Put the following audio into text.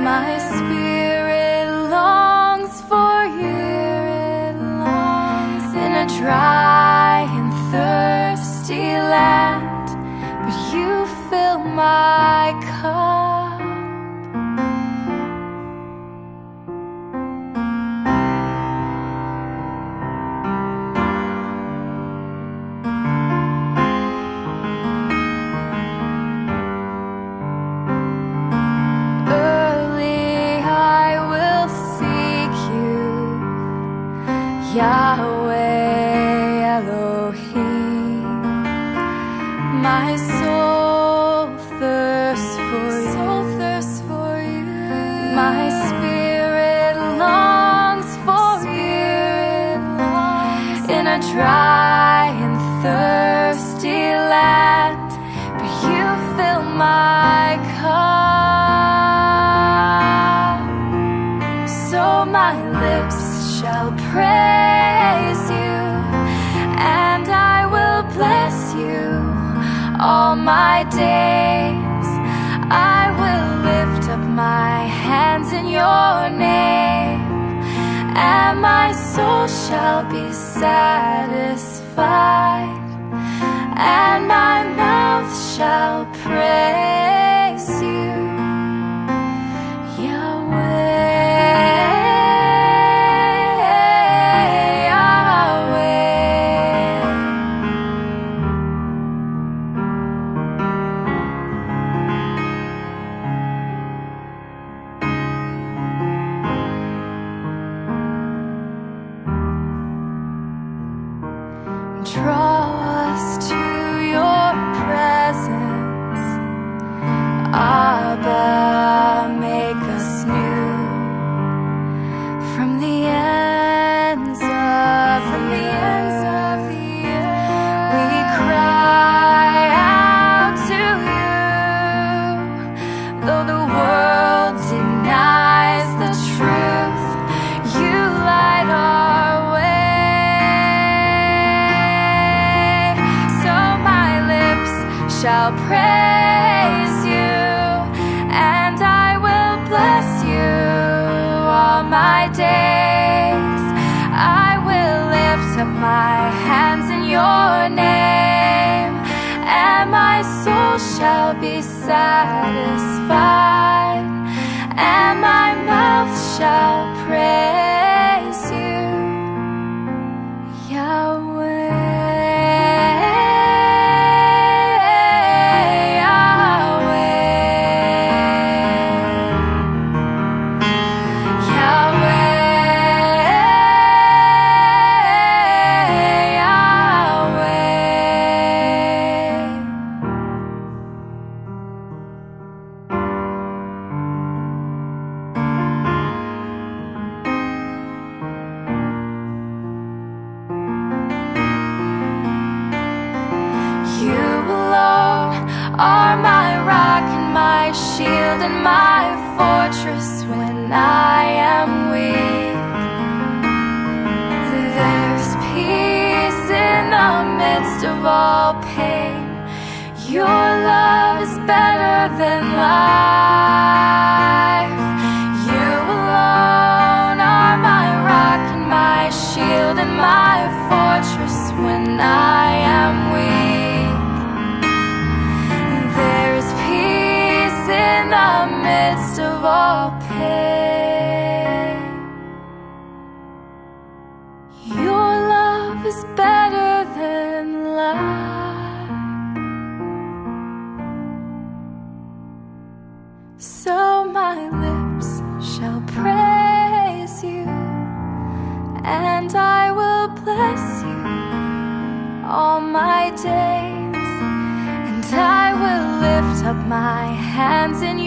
My spirit longs for you in a dry and thirsty land, but you fill my cup. Yahweh Elohim, my soul thirsts for you. My spirit longs for you in a dry and thirsty land, but you fill my cup. So my lips shall praise you, and I will bless you all my days. I will lift up my hands in your name, and my soul shall be satisfied, and my mouth shall praise you, Yahweh. Draw us to your presence, Abba, make us new. From the ends of the earth, we cry out to you. Though the world denies the truth, you light our way. Shall praise you, and I will bless you all my days. I will lift up my hands in your name, and my soul shall be satisfied, and my mouth shall praise you, Yahweh. You alone are my rock and my shield and my fortress when I am weak. There's peace in the midst of all pain. Your love is better than life. You alone are my rock and my shield and my fortress when I am weak. In the midst of all pain, your love is better than life. So my lips shall praise you, and I will bless you all my days. I will lift up my hands in